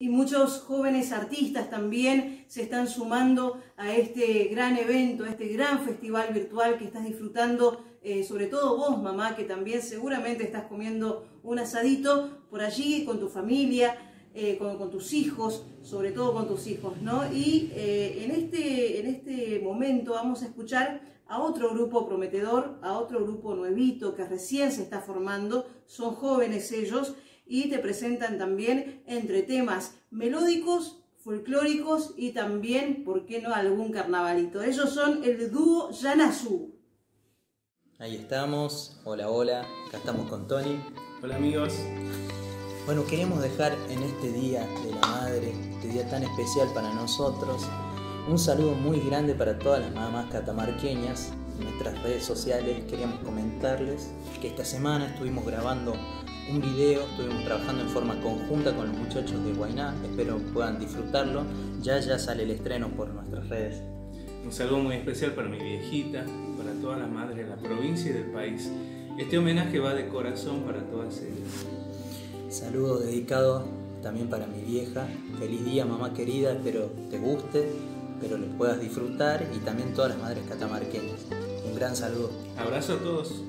Y muchos jóvenes artistas también se están sumando a este gran evento, a este gran festival virtual que estás disfrutando, sobre todo vos, mamá, que también seguramente estás comiendo un asadito por allí con tu familia, con tus hijos, sobre todo con tus hijos, ¿no? Y en este momento vamos a escuchar a otro grupo prometedor, a otro grupo nuevito que recién se está formando, son jóvenes ellos, y te presentan también entre temas melódicos, folclóricos y también, ¿por qué no?, algún carnavalito. Ellos son el dúo Yanazú. Ahí estamos, hola, hola, acá estamos con Tony. Hola amigos. Bueno, queremos dejar en este Día de la Madre, este día tan especial para nosotros, un saludo muy grande para todas las mamás catamarqueñas. En nuestras redes sociales queríamos comentarles que esta semana estuvimos grabando un video, estuvimos trabajando en forma conjunta con los muchachos de Guainá, espero puedan disfrutarlo, ya sale el estreno por nuestras redes. Un saludo muy especial para mi viejita, para todas las madres de la provincia y del país. Este homenaje va de corazón para todas ellas. Saludo dedicado también para mi vieja, feliz día mamá querida, espero te guste, espero lo puedas disfrutar, y también todas las madres catamarqueñas. Un gran saludo. Abrazo a todos.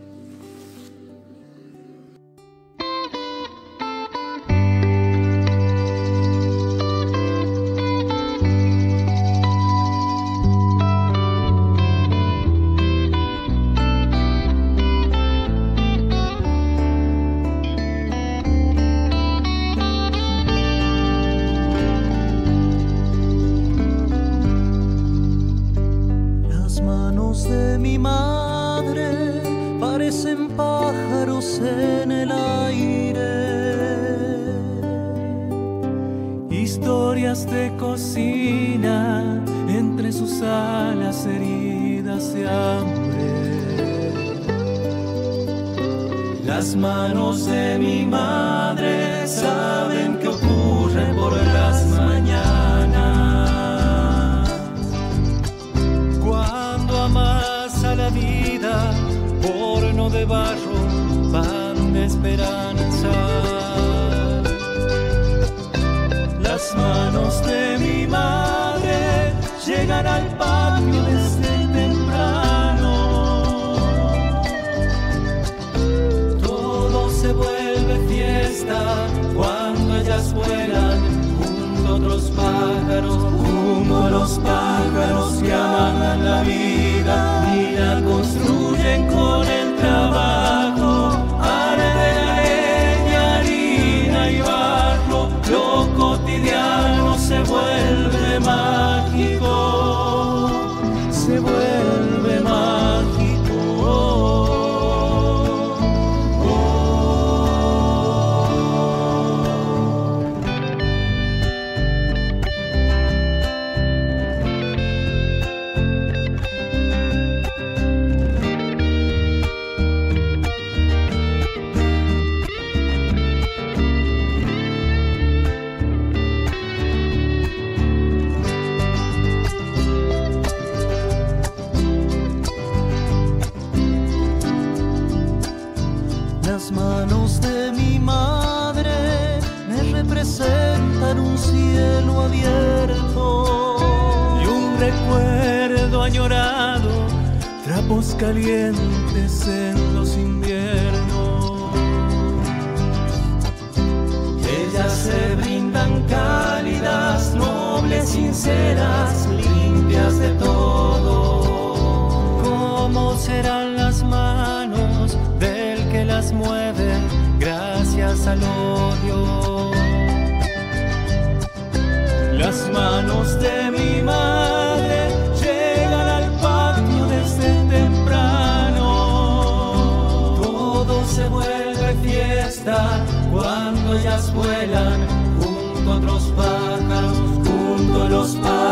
De mi madre parecen pájaros en el aire, historias de cocina entre sus alas heridas de hambre. Las manos de mi madre saben qué ocurre por las mañanas. Amasa la vida, horno de barro, pan de esperanza. Las manos de mi madre llegan al patio desde temprano. Todo se vuelve fiesta cuando ellas vuelan junto a otros pájaros, junto a los pájaros que aman la vida y la construyen con el trabajo. Arena, leña, harina y barro, lo cotidiano se vuelve mágico, se vuelve mágico. Las manos de mi madre me representan un cielo abierto y un recuerdo añorado, trapos calientes en los inviernos. Ellas se brindan cálidas, nobles, sinceras, limpias de todo. ¿Cómo serán las manos del que las mueve gracias al odio? Las manos de mi madre llegan al patio desde temprano. Todo se vuelve fiesta cuando ellas vuelan junto a otros pájaros, junto a los pájaros.